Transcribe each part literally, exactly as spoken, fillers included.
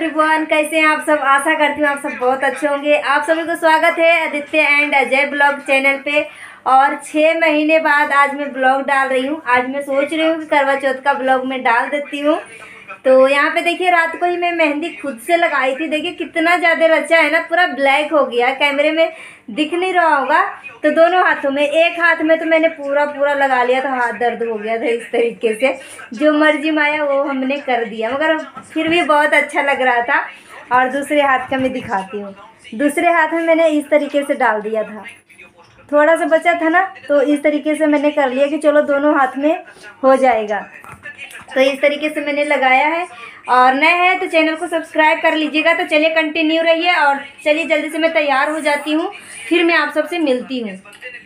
Everyone, कैसे हैं आप सब। आशा करती हूँ आप सब बहुत अच्छे होंगे। आप सभी को स्वागत है Aditya and Ajay blog channel पे। और छः महीने बाद आज मैं ब्लॉग डाल रही हूँ। आज मैं सोच रही हूँ कि करवा चौथ का ब्लॉग मैं डाल देती हूँ। तो यहाँ पे देखिए, रात को ही मैं मेहंदी खुद से लगाई थी। देखिए कितना ज़्यादा रचा है ना, पूरा ब्लैक हो गया। कैमरे में दिख नहीं रहा होगा। तो दोनों हाथों में, एक हाथ में तो मैंने पूरा पूरा लगा लिया था, हाथ दर्द हो गया था। इस तरीके से जो मर्जी माया वो हमने कर दिया, मगर फिर भी बहुत अच्छा लग रहा था। और दूसरे हाथ का मैं दिखाती हूँ। दूसरे हाथ में मैंने इस तरीके से डाल दिया था, थोड़ा सा बचा था ना, तो इस तरीके से मैंने कर लिया कि चलो दोनों हाथ में हो जाएगा। तो इस तरीके से मैंने लगाया है। और नए हैं तो चैनल को सब्सक्राइब कर लीजिएगा। तो चलिए कंटिन्यू रहिए। और चलिए जल्दी से मैं तैयार हो जाती हूँ, फिर मैं आप सबसे मिलती हूँ।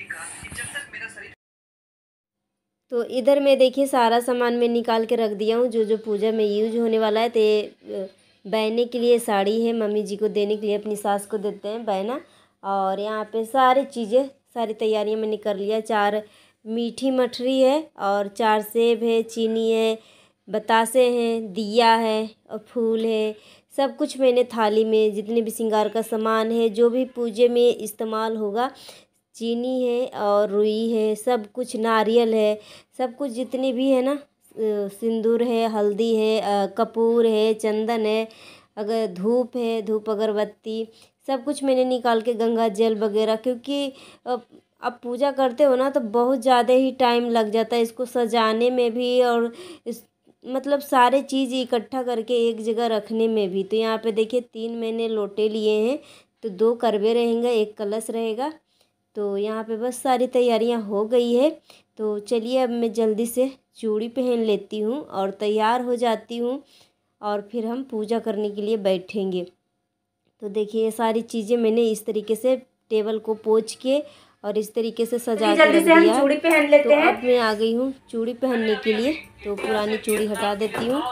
तो इधर मैं देखिए सारा सामान मैं निकाल के रख दिया हूँ, जो जो पूजा में यूज होने वाला है। तो ये बहने के लिए साड़ी है, मम्मी जी को देने के लिए, अपनी सास को देते हैं बहना। और यहाँ पे सारी चीज़ें, सारी तैयारियाँ मैंने कर लिया। चार मीठी मठरी है, और चार सेब है, चीनी है, बतासे हैं, दिया है और फूल है। सब कुछ मैंने थाली में, जितने भी श्रृंगार का सामान है, जो भी पूजे में इस्तेमाल होगा, चीनी है और रुई है, सब कुछ, नारियल है, सब कुछ जितनी भी है ना, सिंदूर है, हल्दी है, कपूर है, चंदन है, अगर धूप है, धूप अगरबत्ती, सब कुछ मैंने निकाल के, गंगा जल वगैरह। क्योंकि अब पूजा करते हो ना तो बहुत ज़्यादा ही टाइम लग जाता है इसको सजाने में भी, और इस मतलब सारे चीज़ इकट्ठा करके एक जगह रखने में भी। तो यहाँ पे देखिए तीन मैंने लोटे लिए हैं, तो दो करवे रहेंगे, एक कलश रहेगा। तो यहाँ पे बस सारी तैयारियाँ हो गई है। तो चलिए अब मैं जल्दी से चूड़ी पहन लेती हूँ और तैयार हो जाती हूँ, और फिर हम पूजा करने के लिए बैठेंगे। तो देखिए ये सारी चीज़ें मैंने इस तरीके से टेबल को पोंछ के और इस तरीके से सजा के रख दिया। चूड़ी पहन लेते तो हैं। अब मैं आ गई हूँ चूड़ी पहनने के लिए। तो पुरानी चूड़ी हटा देती हूँ।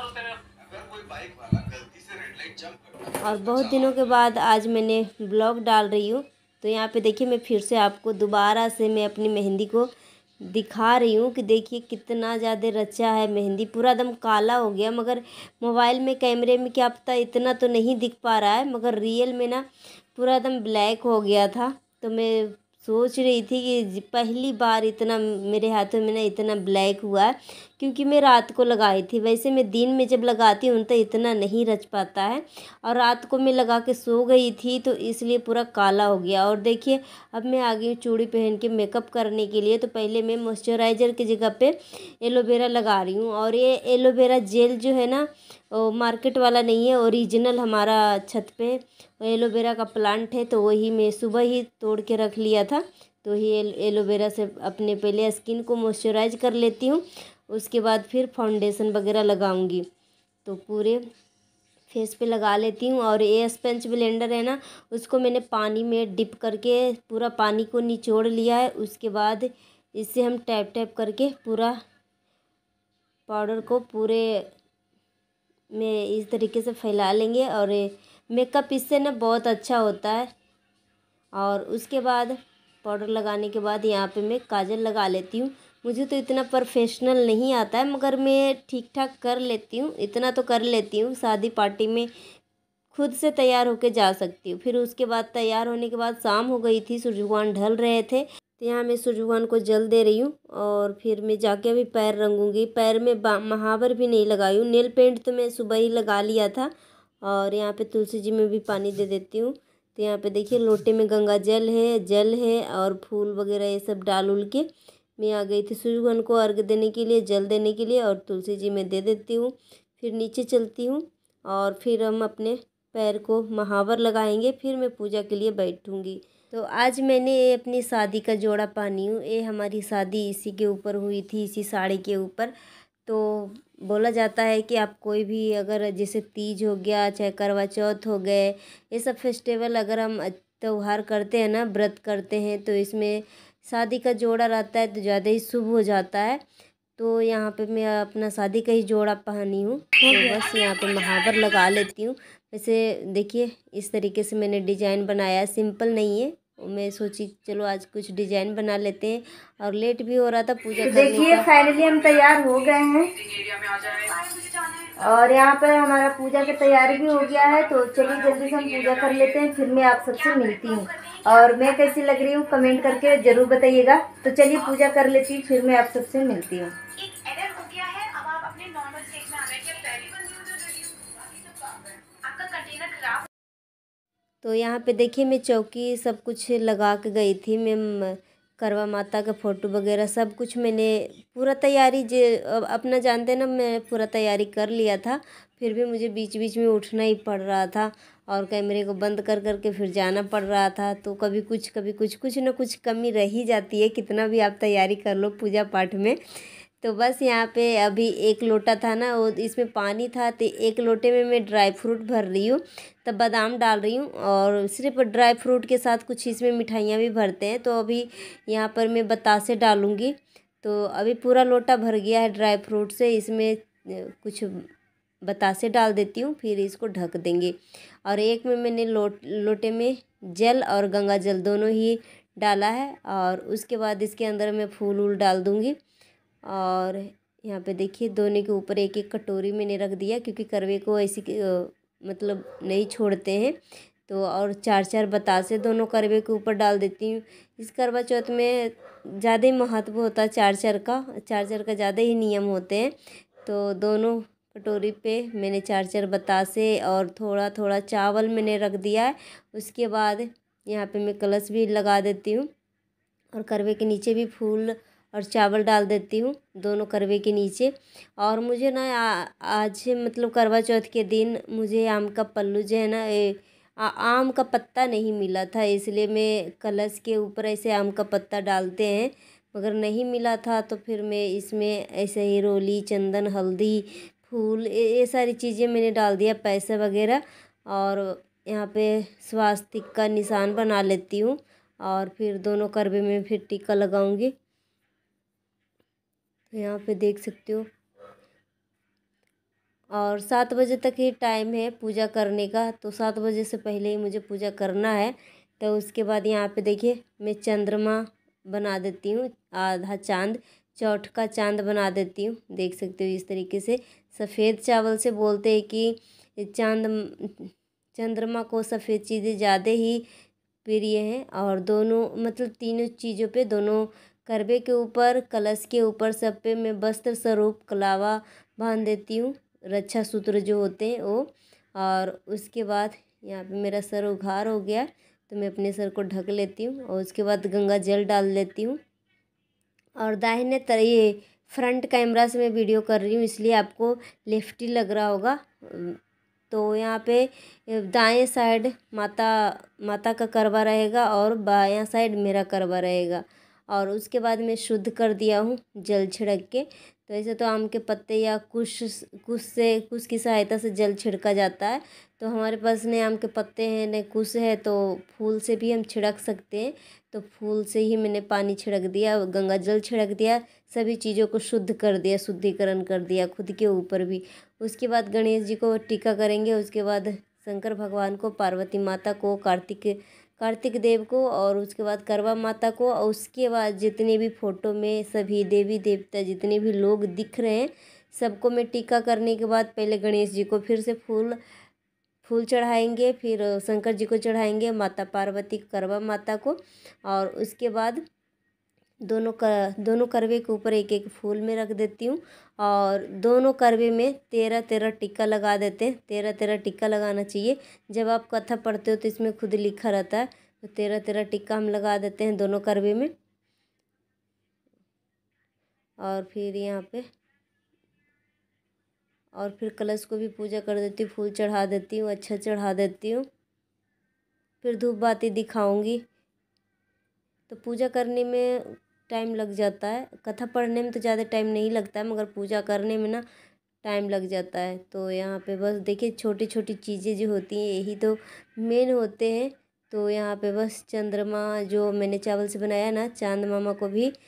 और बहुत दिनों के बाद आज मैंने ब्लॉग डाल रही हूँ। तो यहाँ पे देखिए मैं फिर से आपको दोबारा से मैं अपनी मेहंदी को दिखा रही हूँ कि देखिए कितना ज़्यादा रचा है। मेहंदी पूरा एकदम काला हो गया, मगर मोबाइल में, कैमरे में क्या पता इतना तो नहीं दिख पा रहा है, मगर रियल में ना पूरा एकदम ब्लैक हो गया था। तो मैं सोच रही थी कि पहली बार इतना मेरे हाथों में ना इतना ब्लैक हुआ है, क्योंकि मैं रात को लगाई थी। वैसे मैं दिन में जब लगाती हूँ तो इतना नहीं रच पाता है, और रात को मैं लगा के सो गई थी तो इसलिए पूरा काला हो गया। और देखिए अब मैं आ गई हूँ चूड़ी पहन के मेकअप करने के लिए। तो पहले मैं मॉइस्चराइज़र की जगह पे एलोवेरा लगा रही हूँ। और ये एलोवेरा जेल जो है ना, वो मार्केट वाला नहीं है, ओरिजिनल हमारा छत पे एलोवेरा का प्लांट है। तो वही मैं सुबह ही तोड़ के रख लिया था। तो ही एलोवेरा से अपने पहले स्किन को मॉइस्चराइज कर लेती हूँ, उसके बाद फिर फाउंडेशन वगैरह लगाऊंगी। तो पूरे फेस पे लगा लेती हूँ। और ये स्पंज ब्लेंडर है ना, उसको मैंने पानी में डिप करके पूरा पानी को निचोड़ लिया है। उसके बाद इससे हम टैप टैप करके पूरा पाउडर को पूरे में इस तरीके से फैला लेंगे। और मेकअप इससे ना बहुत अच्छा होता है। और उसके बाद पाउडर लगाने के बाद यहाँ पे मैं काजल लगा लेती हूँ। मुझे तो इतना प्रोफेशनल नहीं आता है, मगर मैं ठीक ठाक कर लेती हूँ, इतना तो कर लेती हूँ। शादी पार्टी में खुद से तैयार होके जा सकती हूँ। फिर उसके बाद तैयार होने के बाद शाम हो गई थी, सूरज भगवान ढल रहे थे। तो यहाँ मैं सूरज भगवान को जल दे रही हूँ। और फिर मैं जाके अभी पैर रंगूंगी। पैर में महावर भी नहीं लगाई हूँ, नेल पेंट तो मैं सुबह ही लगा लिया था। और यहाँ पे तुलसी जी में भी पानी दे देती हूँ। तो यहाँ पे देखिए लोटे में गंगा जल है, जल है और फूल वगैरह ये सब डाल उल के मैं आ गई थी सूरज भगवान को अर्घ देने के लिए, जल देने के लिए। और तुलसी जी में दे देती हूँ। फिर नीचे चलती हूँ और फिर हम अपने पैर को महावर लगाएंगे, फिर मैं पूजा के लिए बैठूंगी। तो आज मैंने ये अपनी शादी का जोड़ा पहनी हूँ। ये हमारी शादी इसी के ऊपर हुई थी, इसी साड़ी के ऊपर। तो बोला जाता है कि आप कोई भी, अगर जैसे तीज हो गया, चाहे करवा चौथ हो गए, ये सब फेस्टिवल अगर हम त्यौहार करते हैं ना, व्रत करते हैं, तो इसमें शादी का जोड़ा रहता है तो ज़्यादा ही शुभ हो जाता है। तो यहाँ पे मैं अपना शादी का ही जोड़ा पहनी हूँ। तो बस यहाँ पे महावर लगा लेती हूँ। वैसे देखिए इस तरीके से मैंने डिज़ाइन बनाया है, सिंपल नहीं है। मैं सोची चलो आज कुछ डिज़ाइन बना लेते हैं, और लेट भी हो रहा था पूजा करने का। देखिए फाइनली हम तैयार हो गए हैं। और यहाँ पर हमारा पूजा की तैयारी भी हो गया है, तो चलिए जल्दी से हम पूजा कर लेते हैं, फिर मैं आप सबसे मिलती हूँ। और मैं कैसी लग रही हूँ कमेंट करके ज़रूर बताइएगा। तो चलिए पूजा कर लेती हूँ, फिर मैं आप सबसे मिलती हूँ। तो यहाँ पे देखिए मैं चौकी सब कुछ लगा के गई थी। मैं करवा माता का फ़ोटो वगैरह सब कुछ मैंने पूरा तैयारी जे अपना जानते ना, मैं पूरा तैयारी कर लिया था। फिर भी मुझे बीच बीच में उठना ही पड़ रहा था और कैमरे को बंद कर कर के फिर जाना पड़ रहा था। तो कभी कुछ कभी कुछ कुछ ना कुछ कमी रह ही जाती है, कितना भी आप तैयारी कर लो पूजा पाठ में। तो बस यहाँ पे अभी एक लोटा था ना, वो इसमें पानी था, तो एक लोटे में मैं ड्राई फ्रूट भर रही हूँ, तब बादाम डाल रही हूँ। और सिर्फ ड्राई फ्रूट के साथ कुछ इसमें मिठाइयाँ भी भरते हैं, तो अभी यहाँ पर मैं बतासे डालूँगी। तो अभी पूरा लोटा भर गया है ड्राई फ्रूट से, इसमें कुछ बतासे डाल देती हूँ, फिर इसको ढक देंगे। और एक में मैंने लोट लोटे में जल और गंगा जल दोनों ही डाला है, और उसके बाद इसके अंदर मैं फूल वूल डाल दूँगी। और यहाँ पे देखिए दोनों के ऊपर एक एक कटोरी मैंने रख दिया, क्योंकि करवे को ऐसी मतलब नहीं छोड़ते हैं। तो और चार चार बतासे दोनों करवे के ऊपर डाल देती हूँ। इस करवा चौथ में ज़्यादा ही महत्व होता है, चार चार का चार चार का ज़्यादा ही नियम होते हैं। तो दोनों कटोरी पे मैंने चार चार बतासे और थोड़ा थोड़ा चावल मैंने रख दिया है। उसके बाद यहाँ पे मैं कलश भी लगा देती हूँ, और करवे के नीचे भी फूल और चावल डाल देती हूँ दोनों करवे के नीचे। और मुझे ना आ, आज मतलब करवा चौथ के दिन मुझे आम का पल्लू जो है ना, ए, आ, आम का पत्ता नहीं मिला था, इसलिए मैं कलश के ऊपर ऐसे आम का पत्ता डालते हैं, मगर नहीं मिला था। तो फिर मैं इसमें ऐसे ही रोली, चंदन, हल्दी, फूल, ये सारी चीज़ें मैंने डाल दिया, पैसे वगैरह। और यहाँ पे स्वास्तिक का निशान बना लेती हूँ, और फिर दोनों करवे में फिर टीका लगाऊंगी। तो यहाँ पे देख सकते हो, और सात बजे तक ही टाइम है पूजा करने का, तो सात बजे से पहले ही मुझे पूजा करना है। तो उसके बाद यहाँ पे देखिए मैं चंद्रमा बना देती हूँ, आधा चांद, चौथ का चांद बना देती हूँ। देख सकते हो इस तरीके से सफ़ेद चावल से बोलते हैं कि चांद चंद्रमा को सफ़ेद चीज़ें ज़्यादा ही प्रिय हैं। और दोनों मतलब तीनों चीज़ों पे, दोनों करवे के ऊपर, कलश के ऊपर, सब पे मैं वस्त्र स्वरूप कलावा बांध देती हूँ, रक्षा सूत्र जो होते हैं वो। और उसके बाद यहाँ पे मेरा सर उघार हो गया, तो मैं अपने सर को ढक लेती हूँ, और उसके बाद गंगा जल डाल लेती हूँ। और दाहिने तरह ये फ्रंट कैमरा से मैं वीडियो कर रही हूँ, इसलिए आपको लेफ्टी लग रहा होगा। तो यहाँ पे दाएं साइड माता माता का करवा रहेगा, और बायां साइड मेरा करवा रहेगा। और उसके बाद मैं शुद्ध कर दिया हूँ जल छिड़क के। तो ऐसे तो आम के पत्ते या कुश कुश से कुश की सहायता से जल छिड़का जाता है, तो हमारे पास न आम के पत्ते हैं न कुश है, तो फूल से भी हम छिड़क सकते हैं। तो फूल से ही मैंने पानी छिड़क दिया, गंगा जल छिड़क दिया, सभी चीज़ों को शुद्ध कर दिया, शुद्धिकरण कर दिया खुद के ऊपर भी। उसके बाद गणेश जी को टीका करेंगे, उसके बाद शंकर भगवान को, पार्वती माता को, कार्तिक कार्तिक देव को, और उसके बाद करवा माता को। और उसके बाद जितने भी फ़ोटो में सभी देवी देवता जितने भी लोग दिख रहे हैं, सबको मैं टीका करने के बाद पहले गणेश जी को फिर से फूल फूल चढ़ाएंगे, फिर शंकर जी को चढ़ाएंगे, माता पार्वती, करवा माता को। और उसके बाद दोनों कर दोनों करवे के ऊपर एक एक फूल में रख देती हूँ, और दोनों करवे में तेरह तेरह टिक्का लगा देते हैं। तेरह तेरह टिक्का लगाना चाहिए, जब आप कथा पढ़ते हो तो इसमें खुद लिखा रहता है। तो तेरह तेरह टिक्का हम लगा देते हैं दोनों करवे में। और फिर यहाँ पे और फिर कलश को भी पूजा कर देती हूँ, फूल चढ़ा देती हूँ, अच्छा चढ़ा देती हूँ, फिर धूप बाती दिखाऊंगी। तो पूजा करने में टाइम लग जाता है, कथा पढ़ने में तो ज़्यादा टाइम नहीं लगता है, मगर पूजा करने में ना टाइम लग जाता है। तो यहाँ पे बस देखिए छोटी छोटी चीज़ें जो होती हैं यही तो मेन होते हैं। तो यहाँ पे बस चंद्रमा जो मैंने चावल से बनाया ना, चांद मामा को भी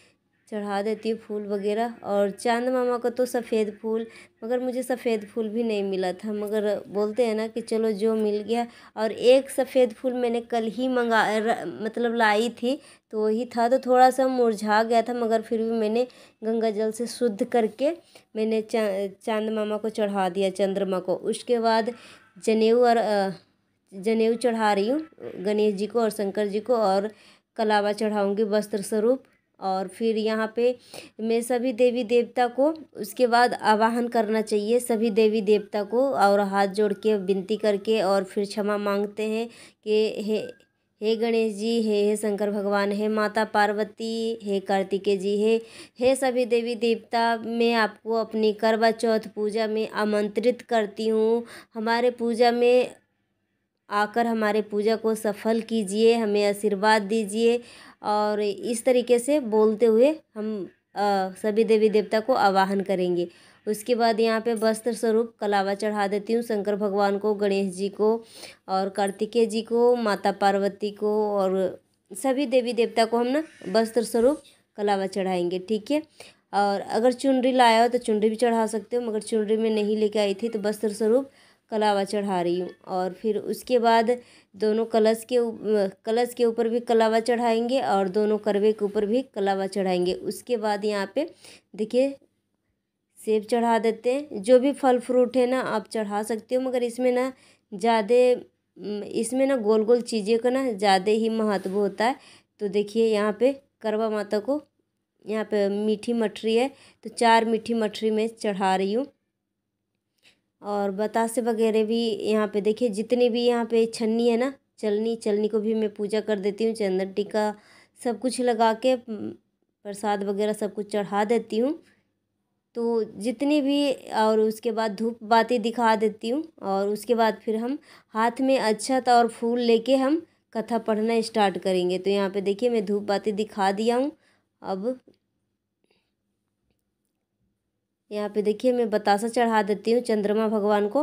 चढ़ा देती हूँ फूल वगैरह। और चांद मामा को तो सफ़ेद फूल, मगर मुझे सफ़ेद फूल भी नहीं मिला था, मगर बोलते हैं ना कि चलो जो मिल गया। और एक सफ़ेद फूल मैंने कल ही मंगा मतलब लाई थी, तो वही था, तो थोड़ा सा मुरझा गया था, मगर फिर भी मैंने गंगा जल से शुद्ध करके मैंने चा, चांद मामा को चढ़ा दिया, चंद्रमा को। उसके बाद जनेऊ और जनेऊ चढ़ा रही हूँ गणेश जी को और शंकर जी को, और कलावा चढ़ाऊँगी वस्त्र स्वरूप। और फिर यहाँ पे मैं सभी देवी देवता को उसके बाद आवाहन करना चाहिए, सभी देवी देवता को, और हाथ जोड़ के विनती करके और फिर क्षमा मांगते हैं कि हे हे गणेश जी, हे हे शंकर भगवान, हे माता पार्वती, हे कार्तिकेय जी, हे हे सभी देवी देवता, मैं आपको अपनी करवा चौथ पूजा में आमंत्रित करती हूँ। हमारे पूजा में आकर हमारे पूजा को सफल कीजिए, हमें आशीर्वाद दीजिए। और इस तरीके से बोलते हुए हम आ, सभी देवी देवता को आवाहन करेंगे। उसके बाद यहाँ पे वस्त्र स्वरूप कलावा चढ़ा देती हूँ शंकर भगवान को, गणेश जी को और कार्तिकेय जी को, माता पार्वती को, और सभी देवी देवता को हम ना वस्त्र स्वरूप कलावा चढ़ाएंगे, ठीक है। और अगर चुनरी लाया हो तो चुनरी भी चढ़ा सकते हो, मगर चुनरी में नहीं लेके आई थी तो वस्त्र स्वरूप कलावा चढ़ा रही हूँ। और फिर उसके बाद दोनों कलश के कलश के ऊपर भी कलावा चढ़ाएंगे और दोनों करवे के ऊपर भी कलावा चढ़ाएंगे। उसके बाद यहाँ पे देखिए सेब चढ़ा देते हैं। जो भी फल फ्रूट है ना आप चढ़ा सकते हो, मगर इसमें ना ज़्यादा इसमें ना गोल गोल चीज़ें का ना ज़्यादा ही महत्व होता है। तो देखिए यहाँ पे करवा माता को यहाँ पे मीठी मठरी है, तो चार मीठी मठरी में चढ़ा रही हूँ। और बतासे वगैरह भी यहाँ पे देखिए, जितनी भी यहाँ पे छन्नी है ना, चलनी चलनी को भी मैं पूजा कर देती हूँ, चंदन टीका सब कुछ लगा के प्रसाद वगैरह सब कुछ चढ़ा देती हूँ। तो जितनी भी, और उसके बाद धूप बाती दिखा देती हूँ। और उसके बाद फिर हम हाथ में अक्षत और फूल लेके हम कथा पढ़ना स्टार्ट करेंगे। तो यहाँ पे देखिए मैं धूप बाती दिखा दिया हूँ। अब यहाँ पे देखिए मैं बतासा चढ़ा देती हूँ चंद्रमा भगवान को,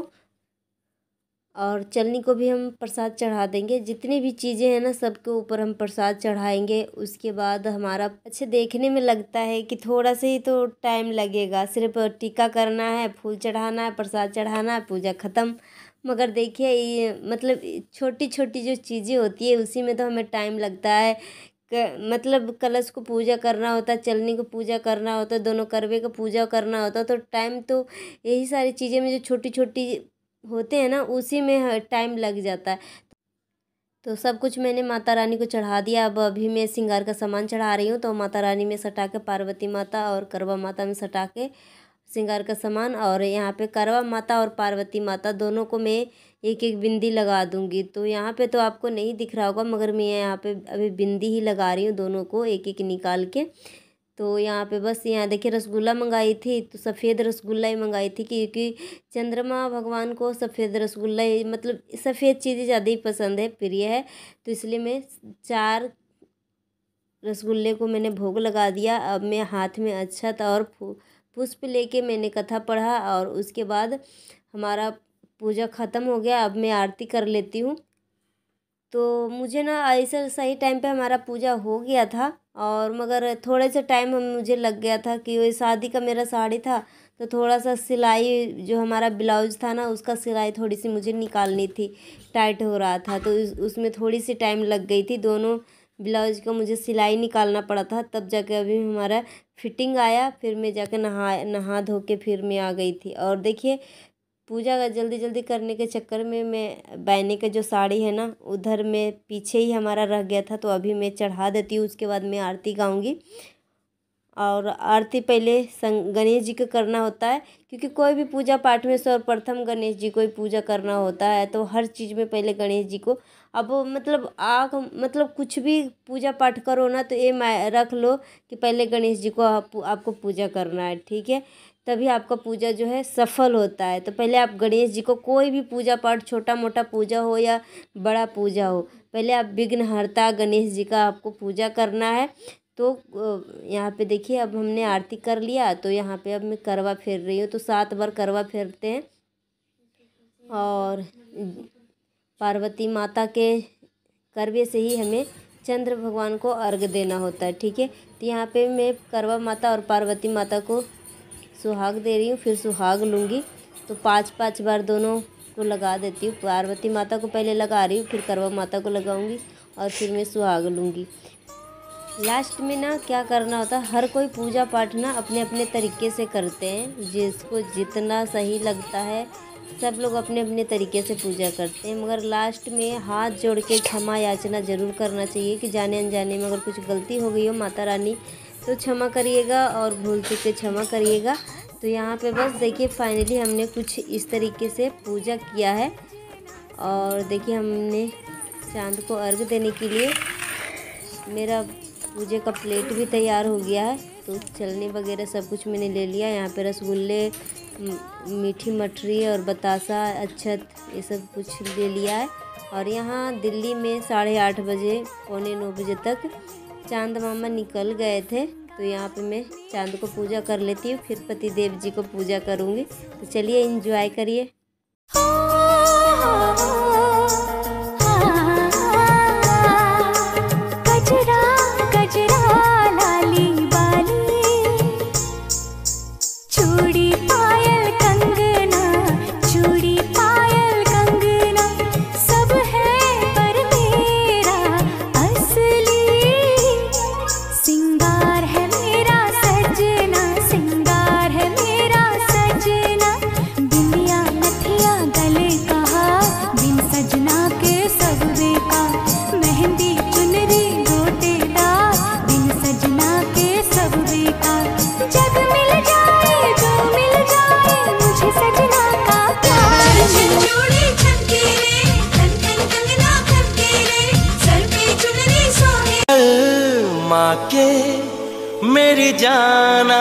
और चलनी को भी हम प्रसाद चढ़ा देंगे। जितनी भी चीज़ें हैं ना सबके ऊपर हम प्रसाद चढ़ाएंगे। उसके बाद हमारा अच्छे देखने में लगता है कि थोड़ा सा ही तो टाइम लगेगा, सिर्फ टीका करना है, फूल चढ़ाना है, प्रसाद चढ़ाना है, पूजा ख़त्म। मगर देखिए ये मतलब छोटी छोटी जो चीज़ें होती है उसी में तो हमें टाइम लगता है। क, मतलब कलश को पूजा करना होता है, चलनी को पूजा करना होता है, दोनों करवे को पूजा करना होता है, तो टाइम तो यही सारी चीज़ें में जो छोटी छोटी होते हैं ना उसी में टाइम लग जाता है। तो सब कुछ मैंने माता रानी को चढ़ा दिया। अब अभी मैं श्रृंगार का सामान चढ़ा रही हूँ। तो माता रानी में सटा के पार्वती माता और करवा माता में सटा के श्रृंगार का सामान, और यहाँ पे करवा माता और पार्वती माता दोनों को मैं एक एक बिंदी लगा दूँगी। तो यहाँ पे तो आपको नहीं दिख रहा होगा, मगर मैं यहाँ पे अभी बिंदी ही लगा रही हूँ, दोनों को एक एक निकाल के। तो यहाँ पे बस यहाँ देखिए रसगुल्ला मंगाई थी, तो सफ़ेद रसगुल्ला ही मंगाई थी, क्योंकि चंद्रमा भगवान को सफ़ेद रसगुल्ला ही मतलब सफ़ेद चीज़ें ज़्यादा ही पसंद है, प्रिय है। तो इसलिए मैं चार रसगुल्ले को मैंने भोग लगा दिया। अब मैं हाथ में अक्षत और पुष्प लेके मैंने कथा पढ़ा, और उसके बाद हमारा पूजा ख़त्म हो गया। अब मैं आरती कर लेती हूँ। तो मुझे ना ऐसा सही टाइम पे हमारा पूजा हो गया था, और मगर थोड़े से टाइम मुझे लग गया था कि वही शादी का मेरा साड़ी था, तो थोड़ा सा सिलाई जो हमारा ब्लाउज था ना उसका सिलाई थोड़ी सी मुझे निकालनी थी, टाइट हो रहा था, तो उसमें थोड़ी सी टाइम लग गई थी। दोनों ब्लाउज का मुझे सिलाई निकालना पड़ा था, तब जाके अभी हमारा फिटिंग आया। फिर मैं जाके नहा नहा धो के फिर मैं आ गई थी। और देखिए पूजा का जल्दी जल्दी करने के चक्कर में मैं बहने का जो साड़ी है ना उधर में पीछे ही हमारा रह गया था, तो अभी मैं चढ़ा देती हूँ। उसके बाद मैं आरती गाऊंगी। और आरती पहले संग गणेश जी को करना होता है, क्योंकि कोई भी पूजा पाठ में सर्वप्रथम गणेश जी को ही पूजा करना होता है। तो हर चीज़ में पहले गणेश जी को, अब मतलब आग मतलब कुछ भी पूजा पाठ करो ना तो ये रख लो कि पहले गणेश जी को आप, आपको पूजा करना है, ठीक है, तभी आपका पूजा जो है सफल होता है। तो पहले आप गणेश जी को, कोई भी पूजा पाठ छोटा मोटा पूजा हो या बड़ा पूजा हो, पहले आप विघ्नहर्ता गणेश जी का आपको पूजा करना है। तो यहाँ पे देखिए अब हमने आरती कर लिया, तो यहाँ पे अब मैं करवा फेर रही हूँ। तो सात बार करवा फेरते हैं, और पार्वती माता के करवे से ही हमें चंद्र भगवान को अर्घ देना होता है। ठीक है, तो यहाँ पे मैं करवा माता और पार्वती माता को सुहाग दे रही हूँ, फिर सुहाग लूँगी। तो पांच पांच बार दोनों को लगा देती हूँ। पार्वती माता को पहले लगा रही हूँ, फिर करवा माता को लगाऊंगी और फिर मैं सुहाग लूँगी। लास्ट में ना क्या करना होता है, हर कोई पूजा पाठ ना अपने अपने तरीके से करते हैं, जिसको जितना सही लगता है सब लोग अपने अपने तरीके से पूजा करते हैं। मगर लास्ट में हाथ जोड़ के क्षमा याचना ज़रूर करना चाहिए कि जाने अनजाने में अगर कुछ गलती हो गई हो माता रानी तो क्षमा करिएगा और भूल चूक के क्षमा करिएगा। तो यहाँ पे बस देखिए फाइनली हमने कुछ इस तरीके से पूजा किया है। और देखिए हमने चांद को अर्घ देने के लिए मेरा पूजे का प्लेट भी तैयार हो गया है। तो चलनी वगैरह सब कुछ मैंने ले लिया। यहाँ पे रसगुल्ले, मीठी मठरी और बतासा, अक्षत ये सब कुछ ले लिया है। और यहाँ दिल्ली में साढ़े आठ बजे पौने नौ बजे तक चांद मामा निकल गए थे। तो यहाँ पे मैं चांद को पूजा कर लेती हूँ, फिर पति देव जी को पूजा करूँगी। तो चलिए एंजॉय करिए। माँ के मेरी जाना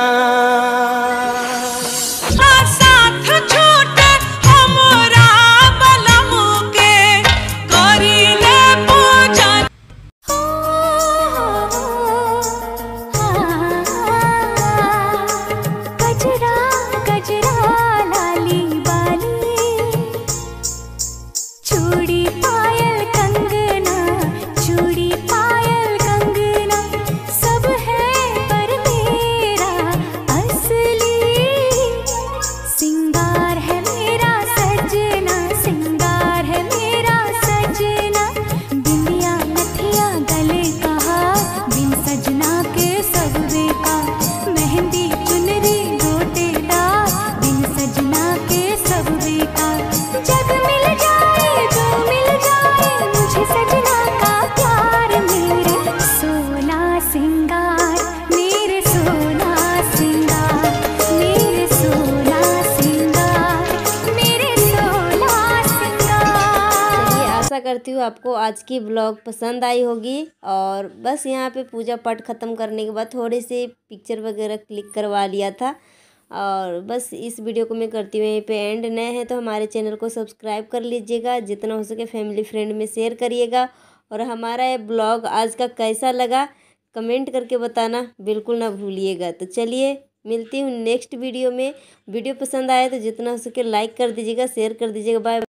साथ छूटे हमरा बलमु के करिले पूजन। गजरा गजरा लाली बाली, चूड़ी पायल कंगना, चूड़ी पायल कंगना सब है पर मेरा असली। सिंगार है मेरा सजना, सिंगार है मेरा सजना, बिंदिया नथिया गले कहा बिन सजना के सब बेकार। मेहंदी चुनरी गोटेदार बिन सजना के सब बेकार। जग मिल जाए जो मिल जाए मुझे सजना का प्यार। मेरे सोना सिंगार, मेरे सोना सिंगार, मेरे सोना सिंगार, मेरे सोना सिंगार। चलिए आशा करती हूँ आपको आज की ब्लॉग पसंद आई होगी। और बस यहाँ पे पूजा पाठ ख़त्म करने के बाद थोड़ी सी पिक्चर वगैरह क्लिक करवा लिया था। और बस इस वीडियो को मैं करती हूँ यहीं पे एंड। नए हैं तो हमारे चैनल को सब्सक्राइब कर लीजिएगा, जितना हो सके फैमिली फ्रेंड में शेयर करिएगा। और हमारा ये ब्लॉग आज का कैसा लगा कमेंट करके बताना बिल्कुल ना भूलिएगा। तो चलिए मिलती हूँ नेक्स्ट वीडियो में। वीडियो पसंद आए तो जितना हो सके लाइक कर दीजिएगा, शेयर कर दीजिएगा। बाय।